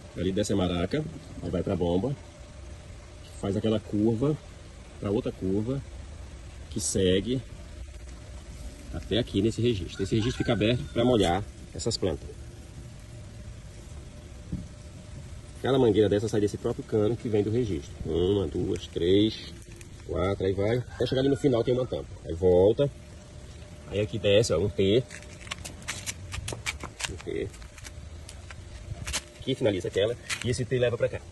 Ali desce a maraca, aí vai para a bomba, faz aquela curva para outra curva, que segue até aqui nesse registro. Esse registro fica aberto para molhar essas plantas. Cada mangueira dessa sai desse próprio cano que vem do registro. 1, 2, 3, 4, aí vai. Até chegar ali no final tem uma tampa. Aí volta. Aí aqui desce, ó, um T. Um T. Aqui finaliza aquela. E esse T leva para cá.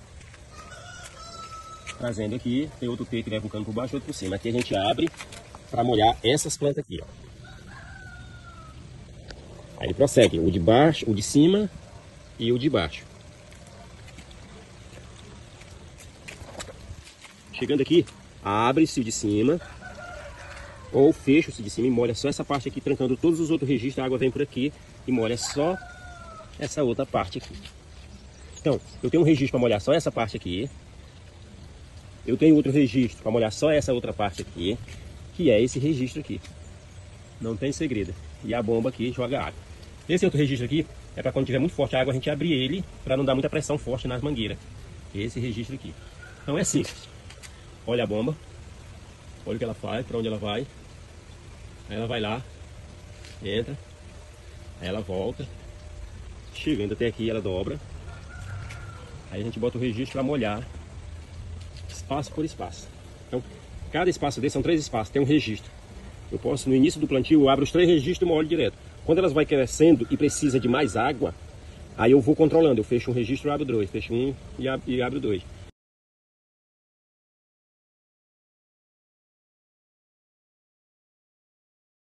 Trazendo aqui, tem outro T que leva um cano por baixo e outro por cima. Aqui a gente abre para molhar essas plantas aqui, ó. Aí ele prossegue, o de baixo, o de cima e o de baixo. Chegando aqui, abre-se o de cima, ou fecha-se de cima e molha só essa parte aqui, trancando todos os outros registros. A água vem por aqui e molha só essa outra parte aqui. Então, eu tenho um registro para molhar só essa parte aqui. Eu tenho outro registro para molhar só essa outra parte aqui, que é esse registro aqui. Não tem segredo. E a bomba aqui joga água. Esse outro registro aqui é para quando tiver muito forte a água, a gente abrir ele para não dar muita pressão forte nas mangueiras. Esse registro aqui. Então é simples. Olha a bomba. Olha o que ela faz, para onde ela vai. Aí ela vai lá, entra. Aí ela volta. Chegando até aqui, ela dobra. Aí a gente bota o registro para molhar espaço por espaço. Então, cada espaço desse são 3 espaços, tem um registro. Eu posso, no início do plantio, eu abro os 3 registros e molho direto. Quando elas vão crescendo e precisa de mais água, aí eu vou controlando. Eu fecho um registro e abro 2, fecho um e abro 2.